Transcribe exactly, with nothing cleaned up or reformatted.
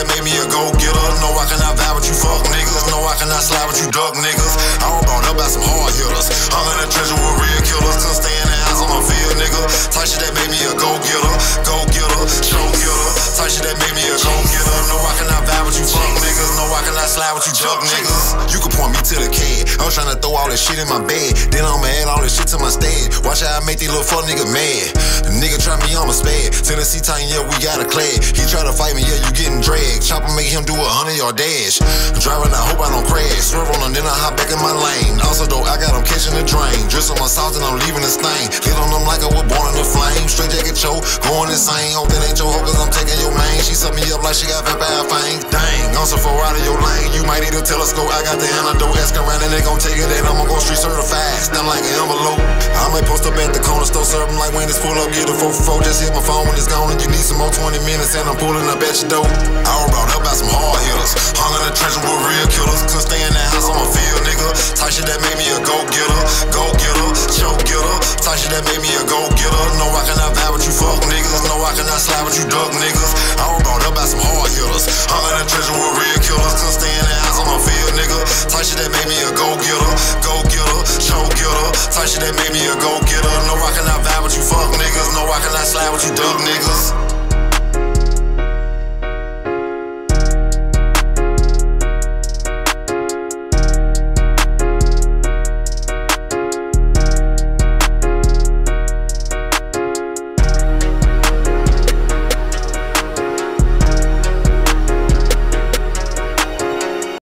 that made me a go-getter. No, I cannot vibe with you fuck niggas. No, I cannot slide with you duck niggas. I was brought up by some hard hitters. Hung in the treasure with real killers. Couldn't stay in the house on my field, nigga. Type shit that made me a go-getter. Go-getter, show-getter. Type shit that made me a go-getter. No, I cannot vibe with you fuck niggas. No, I cannot slide with you duck niggas. You can point me to the kid. I was tryna throw all this shit in my bed. Then I'ma add all this shit to my stead. Watch how I make these little fuck nigga mad. The nigga try me on my spade. Tennessee Titan, yeah, we got a clad. He try to fight me, yeah, you getting dragged. Chopper make him do a hundred yard dash. Driving, I hope I don't crash. Swerve on him, then I hop back in my lane. Also though, I got him catching the drain. Dress on my sauce and I'm leaving the stain. Lit on them like I was born in the flame. Straight jacket choke, going insane. Hope that ain't your hoe, cause I'm taking your main. She set me up like she got vampire fangs. Dang, I'm so far out of your lane. You might need a telescope, I got the antidote. Ask around and they gon' take it, then I'ma go street certified. Stand like an envelope. I might post up at the corner store, serve them like when it's full up. Get a four for four, just hit my phone when it's gone. And you need some more twenty minutes, and I'm pulling up at your door. I was brought up by some hard hitters. Hung in the trench with real killers. Couldn't stay in the house on my field, nigga. Type shit that made me a go-getter. Go-getter, show-getter. Type shit that made me a go-getter. No, I cannot vibe with you fuck niggas. No, I cannot slide with you duck niggas. I was brought up by some hard hitters. Hung in the trench with real killers. Couldn't stay in the house on my field, nigga. Type shit that made me a go-getter. Go-getter, show-getter. Type shit that made me a go-getter. No, I cannot vibe with you fuck niggas. No, I cannot slide with you duck niggas.